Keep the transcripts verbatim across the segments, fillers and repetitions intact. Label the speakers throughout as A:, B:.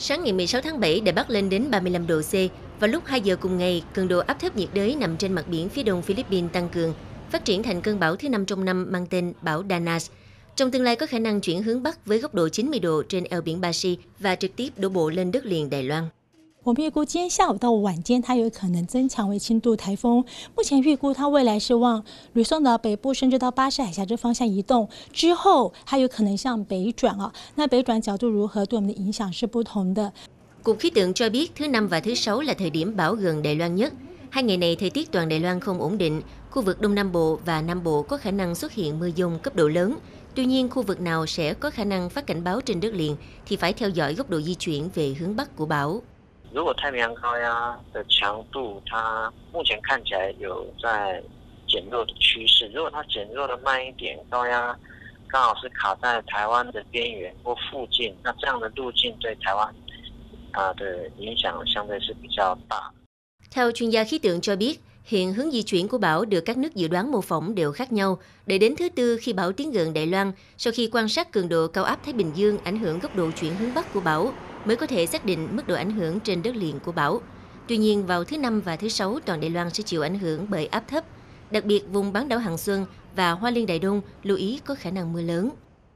A: Sáng ngày mười sáu tháng bảy, Đài Bắc lên đến ba mươi lăm độ C. Vào lúc hai giờ cùng ngày, cường độ áp thấp nhiệt đới nằm trên mặt biển phía đông Philippines tăng cường, phát triển thành cơn bão thứ năm trong năm mang tên bão Danas. Trong tương lai có khả năng chuyển hướng Bắc với góc độ chín mươi độ trên eo biển Ba Si và trực tiếp đổ bộ lên đất liền Đài Loan.
B: 我们预估今天下午到晚间，它有可能增强为轻度台风。目前预估它未来是往吕宋岛北部甚至到巴士海峡这方向移动，之后它有可能向北转啊。那北转角度如何，对我们的影响是不同的。
A: Cục khí tượng cho biết thứ năm và thứ sáu là thời điểm bão gần Đài Loan nhất. Hai ngày này thời tiết toàn Đài Loan không ổn định. Khu vực Đông Nam Bộ và Nam Bộ có khả năng xuất hiện mưa dông cấp độ lớn. Tuy nhiên, khu vực nào sẽ có khả năng phát cảnh báo trên đất liền thì phải theo dõi góc độ di chuyển về hướng Bắc của bão.
C: 如果太平洋高压的强度，它目前看起来有在减弱的趋势。如果它减弱的慢一点，高压刚好是卡在台湾的边缘或附近，那这样的路径对台湾啊的影响相对是比较大。
A: Theo chuyên gia khí tượng cho biết, hiện hướng di chuyển của bão được các nước dự đoán mô phỏng đều khác nhau. Để đến thứ Tư khi bão tiến gần Đài Loan, sau khi quan sát cường độ cao áp Thái Bình Dương ảnh hưởng góc độ chuyển hướng Bắc của bão, mới có thể xác định mức độ ảnh hưởng trên đất liền của bão. Tuy nhiên, vào thứ Năm và thứ Sáu, toàn Đài Loan sẽ chịu ảnh hưởng bởi áp thấp. Đặc biệt, vùng bán đảo Hằng Xuân và Hoa Liên Đài Đông lưu ý có khả năng mưa lớn.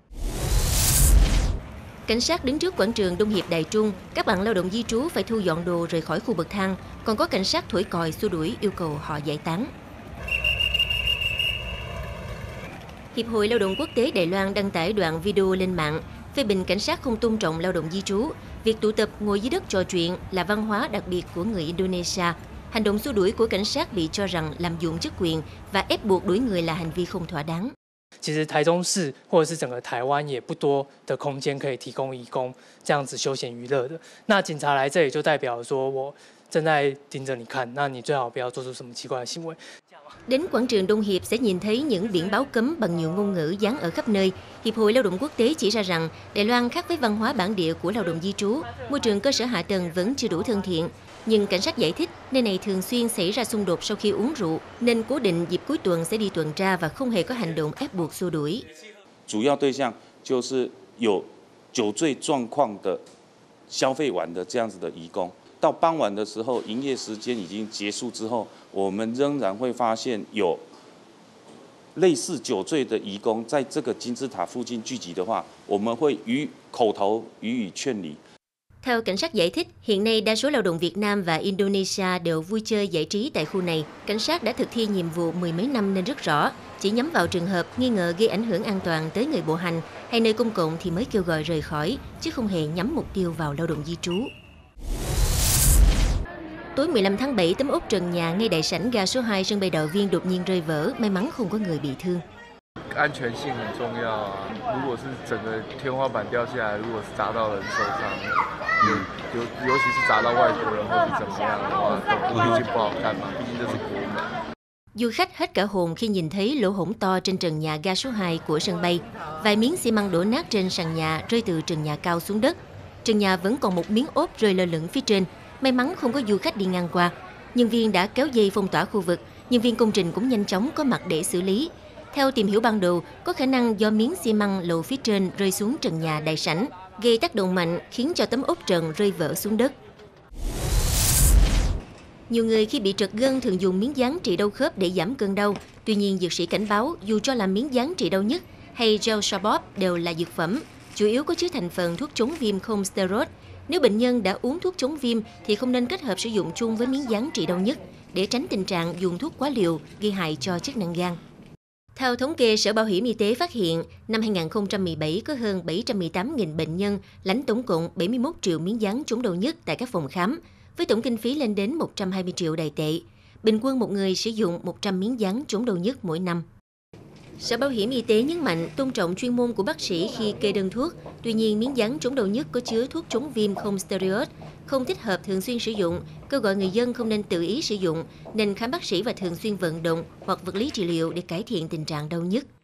A: Cảnh sát đứng trước quảng trường Đông Hiệp Đài Trung, các bạn lao động di trú phải thu dọn đồ rời khỏi khu bậc thang, còn có cảnh sát thổi còi xua đuổi yêu cầu họ giải tán. Hiệp hội Lao động Quốc tế Đài Loan đăng tải đoạn video lên mạng, phê bình cảnh sát không tôn trọng lao động di trú. Việc tụ tập ngồi dưới đất trò chuyện là văn hóa đặc biệt của người Indonesia. Hành động xua đuổi của cảnh sát bị cho rằng lạm dụng chức quyền và ép buộc đuổi người là hành vi không thỏa đáng.
D: 其实台中市或者是整个台湾也不多的空间可以提供移工这样子休闲娱乐的。那警察来这里就代表说我正在盯着你看，那你最好不要做出什么奇怪的行为。
A: Đến quảng trường Đông Hiệp sẽ nhìn thấy những biển báo cấm bằng nhiều ngôn ngữ dán ở khắp nơi. Hiệp hội Lao động Quốc tế chỉ ra rằng Đài Loan khác với văn hóa bản địa của lao động di trú, môi trường cơ sở hạ tầng vẫn chưa đủ thân thiện. Nhưng cảnh sát giải thích nơi này thường xuyên xảy ra xung đột sau khi uống rượu, nên cố định dịp cuối tuần sẽ đi tuần tra và không hề có hành động ép buộc xua đuổi.
E: 主要对象就是有酒醉状况的消费完的这样子的移工。 到傍晚的时候，营业时间已经结束之后，我们仍然会发现有类似酒醉的移工在这个金字塔附近聚集的话，我们会予口头予以劝离。
A: Theo cảnh sát giải thích, hiện nay đa số lao động Việt Nam và Indonesia đều vui chơi giải trí tại khu này. Cảnh sát đã thực thi nhiệm vụ mười mấy năm nên rất rõ, chỉ nhắm vào trường hợp nghi ngờ gây ảnh hưởng an toàn tới người bộ hành hay nơi công cộng thì mới kêu gọi rời khỏi, chứ không hề nhắm mục tiêu vào lao động di trú. Tối mười lăm tháng bảy, tấm ốp trần nhà ngay đại sảnh ga số hai sân bay Đạo Viên đột nhiên rơi vỡ, may mắn không có người bị thương.
F: 安全性很重要啊！如果是整个天花板掉下来，如果是砸到人受伤，嗯，尤尤其是砸到外国人或是怎么样的话，毕竟不好看嘛，毕竟这是国门。
A: Du khách hết cả hồn khi nhìn thấy lỗ hổng to trên trần nhà ga số hai của sân bay. Vài miếng xi măng đổ nát trên sàn nhà rơi từ trần nhà cao xuống đất. Trần nhà vẫn còn một miếng ốp rơi lơ lửng phía trên. May mắn không có du khách đi ngang qua. Nhân viên đã kéo dây phong tỏa khu vực. Nhân viên công trình cũng nhanh chóng có mặt để xử lý. Theo tìm hiểu ban đầu, có khả năng do miếng xi măng lộ phía trên rơi xuống trần nhà đại sảnh, gây tác động mạnh khiến cho tấm ốp trần rơi vỡ xuống đất. Nhiều người khi bị trật gân thường dùng miếng dán trị đau khớp để giảm cơn đau. Tuy nhiên, dược sĩ cảnh báo dù cho là miếng dán trị đau nhất hay gel Shabop đều là dược phẩm, chủ yếu có chứa thành phần thuốc chống viêm không steroid. Nếu bệnh nhân đã uống thuốc chống viêm thì không nên kết hợp sử dụng chung với miếng dán trị đau nhất để tránh tình trạng dùng thuốc quá liều gây hại cho chức năng gan. Theo thống kê, Sở Bảo hiểm Y tế phát hiện, năm hai nghìn không trăm mười bảy có hơn bảy trăm mười tám nghìn bệnh nhân lãnh tổng cộng bảy mươi mốt triệu miếng dán chống đau nhức tại các phòng khám, với tổng kinh phí lên đến một trăm hai mươi triệu Đài tệ. Bình quân một người sử dụng một trăm miếng dán chống đau nhức mỗi năm. Sở Bảo hiểm Y tế nhấn mạnh tôn trọng chuyên môn của bác sĩ khi kê đơn thuốc. Tuy nhiên, miếng dán chống đau nhức có chứa thuốc chống viêm không steroid, không thích hợp thường xuyên sử dụng, kêu gọi người dân không nên tự ý sử dụng, nên khám bác sĩ và thường xuyên vận động hoặc vật lý trị liệu để cải thiện tình trạng đau nhức.